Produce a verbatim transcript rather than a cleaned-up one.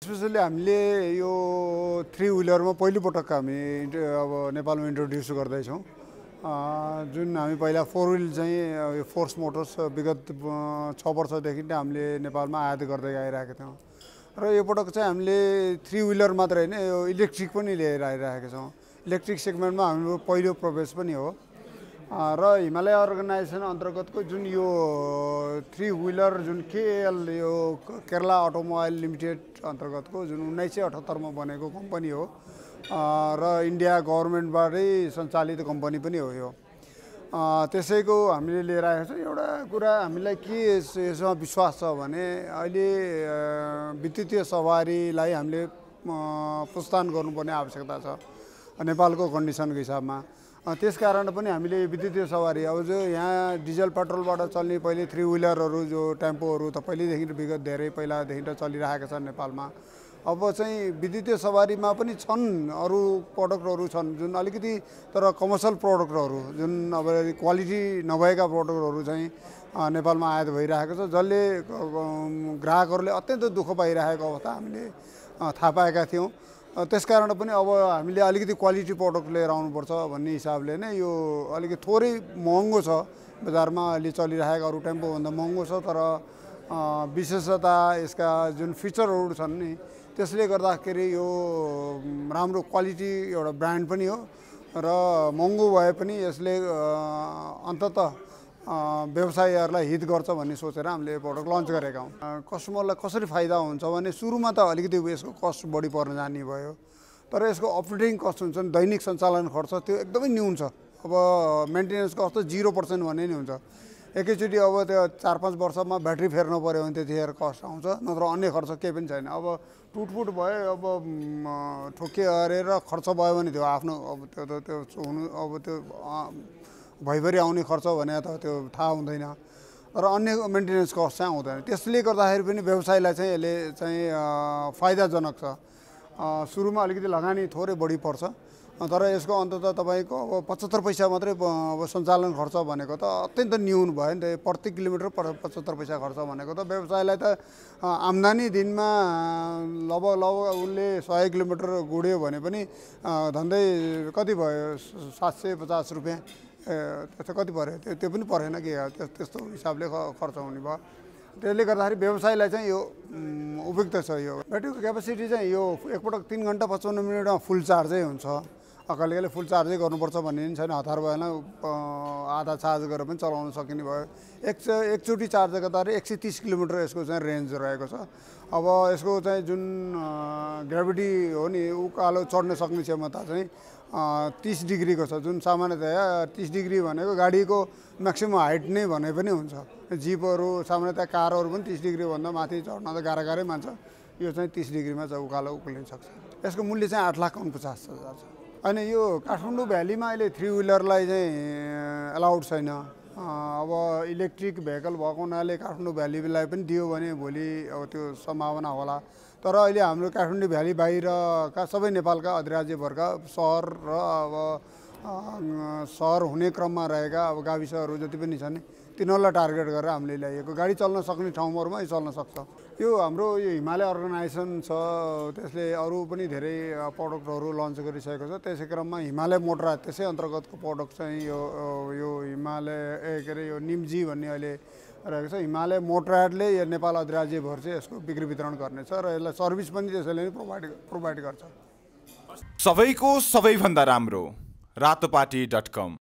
Specially हामीले यो three व्हिलरमा पहिलोपटक हामी अब नेपालमा इन्ट्रोड्युस गर्दैछौँ। जुन हामी पहिला फोर व्हिल चाहिँ यो फोर्स मोटर्स विगत छ वर्षदेखि नै हामीले नेपालमा आयात गर्दै आइरहेका थियौँ र यो पटक चाहिँ हामीले थ्री व्हिलर मात्र होइन यो इलेक्ट्रिक पनि लिएर आइरहेका छौँ। इलेक्ट्रिक सेगमेन्टमा हाम्रो पहिलो प्रवेश पनि हो र हिमालय अर्गनाइजेसन अन्तर्गतको जुन यो थ्री व्हिलर जुन केएल यो केरला अटोमोबाइल लिमिटेड अन्तर्गतको जुन उन्नाइस सय अठहत्तरमा बनेको कम्पनी हो र इन्डिया गभर्मेन्टबाटै सञ्चालित कम्पनी पनि हो यो। त्यसैको हामीले लिएर आएको छौँ। एउटा कुरा हामीलाई के यसमा विश्वास छ भने अहिले विद्युतीय सवारीलाई हामीले प्रोत्साहन गर्नुपर्ने आवश्यकता छ नेपालको कन्डिसनको हिसाबमा। त्यसकारण पनि हामीले विद्युतीय सवारी अब जो यहाँ डिजल पेट्रोलबाट चल्ने पहिले थ्री व्हिलरहरू जो टेम्पोहरू त पहिलेदेखि विगत धेरै पहिलादेखि त चलिरहेका छन् नेपालमा। अब चाहिँ विद्युतीय सवारीमा पनि छन् अरू प्रडक्टहरू छन् जुन अलिकति तर कमर्सियल प्रडक्टहरू जुन अब क्वालिटी नभएका प्रडक्टहरू चाहिँ नेपालमा आयात भइरहेको छ जसले ग्राहकहरूले अत्यन्त दुःख पाइरहेको अवस्था हामीले थाहा पाएका थियौँ। त्यसकारण पनि अब हामीले अलिकति क्वालिटी प्रडक्ट लिएर आउनुपर्छ भन्ने हिसाबले नै यो अलिकति थोरै महँगो छ बजारमा अहिले चलिरहेको अरू टेम्पोभन्दा महँगो छ तर विशेषता यसका जुन फिचरहरू छन् नि त्यसले गर्दाखेरि यो राम्रो क्वालिटी एउटा ब्रान्ड पनि हो र महँगो भए पनि यसले अन्ततः व्यवसायीहरूलाई हित गर्छ भन्ने सोचेर हामीले प्रडक्ट लन्च गरेका हौँ। कस्टमरलाई कसरी फाइदा हुन्छ भने सुरुमा त अलिकति यसको कस्ट बढी पर्न जाने भयो तर यसको अपरेटिङ कस्ट हुन्छ नि दैनिक सञ्चालन खर्च त्यो एकदमै न्यून छ। अब मेन्टेनेन्स कस्ट त जिरो पर्सेन्ट भन्ने नि हुन्छ। एकैचोटि अब त्यो चार पाँच वर्षमा ब्याट्री फेर्नु पऱ्यो भने त्यतिखेर कस्ट आउँछ नत्र अन्य खर्च केही पनि छैन। अब टुटफुट भयो अब ठोके हरेर खर्च भयो भने त्यो आफ्नो अब त्यो त त्यो हुनु अब त्यो भइभरि आउने खर्च भने त त्यो थाहा हुँदैन र अन्य मेन्टेनेन्स कस्ट चाहिँ आउँदैन। त्यसले गर्दाखेरि पनि व्यवसायलाई चाहिँ यसले चाहिँ फाइदाजनक छ। सुरुमा अलिकति लगानी थोरै बढी पर्छ तर यसको अन्ततः तपाईँको अब पचहत्तर पैसा मात्रै अब सञ्चालन खर्च भनेको त अत्यन्त न्यून भयो नि त। प्रति किलोमिटर पचहत्तर पैसा खर्च भनेको त व्यवसायलाई त आम्दानी दिनमा लगभग लगभग उसले सय किलोमिटर गुड्यो भने पनि धन्दै कति भयो सात सय पचास रुपियाँ त्यस्तो कति पऱ्यो त्यो त्यो पनि परेन कि त्यस्तो हिसाबले खर्च हुने भयो। त्यसले गर्दाखेरि व्यवसायलाई चाहिँ यो उपयुक्त छ। यो ब्याट्रीको क्यापेसिटी चाहिँ यो एकपटक तिन घन्टा पचपन्न मिनटमा फुल चार्जै हुन्छ। कहिले कहिले फुल चार्जै गर्नुपर्छ भन्ने पनि छैन। हतार भएन आधा चार्ज गरेर पनि चलाउन सकिने भयो। एक एकचोटि चार्ज गर्दाखेरि एक सय तिस किलोमिटर यसको चाहिँ रेन्ज रहेको छ। अब यसको चाहिँ जुन ग्राभिटी हो नि उकालो चढ्न सक्ने क्षमता चाहिँ तीस डिग्रीको छ जुन सामान्यतया तीस डिग्री भनेको गाडीको म्याक्सिमम हाइट नै भने पनि हुन्छ। जिपहरू सामान्यतया कारहरू पनि तीस डिग्रीभन्दा माथि चढ्न त गाह्रो गाह्रै मान्छ। यो चाहिँ तीस डिग्रीमा चाहिँ उकालो उक्लिन सक्छ। यसको मूल्य चाहिँ आठ लाख उनपचास हजार छ। अनि यो काठमाडौँ भ्यालीमा अहिले थ्री व्हिलरलाई चाहिँ एलाउड छैन। अब इलेक्ट्रिक भेहिकल भएको हुनाले काठमाडौँ भ्यालीलाई पनि दियो भने भोलि अब त्यो सम्भावना होला। तर अहिले हाम्रो काठमाडौँ भ्याली बाहिरका सबै नेपालका अधिराज्यभरका सहर र अब सहर हुने क्रममा रहेका अब गाविसहरू जति पनि छन् तिनीहरूलाई टार्गेट गरेर हामीले ल्याइएको गाडी चल्न सक्ने ठाउँहरूमा चल्न सक्छ। यो हाम्रो यो हिमालय अर्गनाइजेसन छ त्यसले अरू पनि धेरै प्रडक्टहरू लन्च गरिसकेको छ। त्यसै क्रममा हिमालय मोटरा त्यसै अन्तर्गतको प्रडक्ट चाहिँ यो यो हिमालय ए के अरे यो निमजी भन्ने अहिले रहेको छ। हिमालय मोटराले यो नेपाल अधिराज्यभर चाहिँ यसको बिक्री वितरण गर्नेछ र यसलाई सर्भिस पनि त्यसैले नै प्रोभाइड प्रोभाइड गर्छ। सबैको सबैभन्दा राम्रो रातोपाटी डट कम।